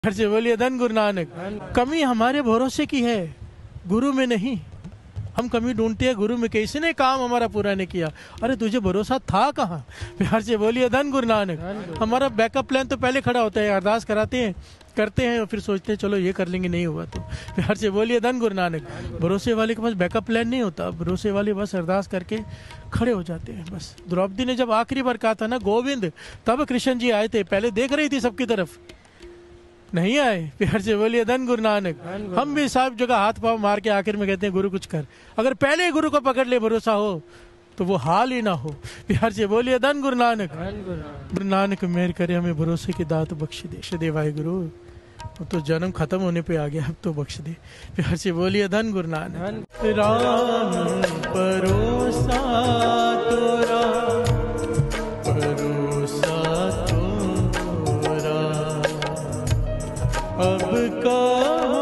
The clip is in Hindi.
घर से बोलिए धन गुरु नानक। कमी हमारे भरोसे की है, गुरु में नहीं। हम कमी ढूंढते हैं गुरु में, कैसे ने काम हमारा पूरा नहीं किया। अरे तुझे भरोसा था कहाँ। बिहार से बोलिए धन गुरु नानक। हमारा बैकअप प्लान तो पहले खड़ा होता है, अरदास कराते हैं, करते हैं और फिर सोचते हैं चलो ये कर लेंगे, नहीं हुआ तो बिहार से बोलिए धन गुरु नानक। भरोसे वाले के पास बैकअप प्लान नहीं होता, भरोसे वाले बस अरदास करके खड़े हो जाते हैं। बस द्रौपदी ने जब आखिरी बार कहा था ना गोविंद, तब कृष्ण जी आए थे। पहले देख रही थी सबकी तरफ, नहीं आए। प्यार से बोलिए धन गुरु नानक। हम भी सब जगह हाथ पांव मार के आखिर में कहते हैं गुरु कुछ कर। अगर पहले गुरु को पकड़ ले, भरोसा हो तो वो हाल ही ना हो। प्यार से बोलिए धन गुरु नानक। गुरु नानक मेहर करे, हमें भरोसे की दात बख्श दे। सदे भाई गुरु, अब तो जन्म खत्म होने पे आ गया, अब तो बख्श दे। प्यार से बोलिए धन गुरु नानक। राम परोसा तोरा, परोसा तोरा, अब का